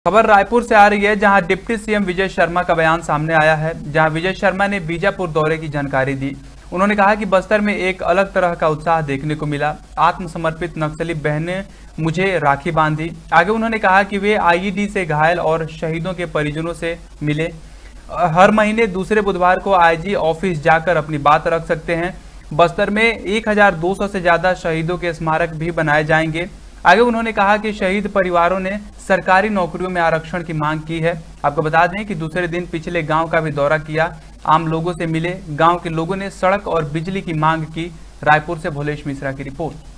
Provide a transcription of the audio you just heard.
खबर रायपुर से आ रही है, जहां डिप्टी सीएम विजय शर्मा का बयान सामने आया है। जहां विजय शर्मा ने बीजापुर दौरे की जानकारी दी। उन्होंने कहा कि बस्तर में एक अलग तरह का उत्साह देखने को मिला। आत्मसमर्पित नक्सली बहनें मुझे राखी बांधी। आगे उन्होंने कहा कि वे आईईडी से घायल और शहीदों के परिजनों से मिले। हर महीने दूसरे बुधवार को आईजी ऑफिस जाकर अपनी बात रख सकते हैं। बस्तर में 1200 से ज्यादा शहीदों के स्मारक भी बनाए जाएंगे। आगे उन्होंने कहा कि शहीद परिवारों ने सरकारी नौकरियों में आरक्षण की मांग की है। आपको बता दें कि दूसरे दिन पिछले गांव का भी दौरा किया, आम लोगों से मिले। गांव के लोगों ने सड़क और बिजली की मांग की। रायपुर से भोलेश मिश्रा की रिपोर्ट।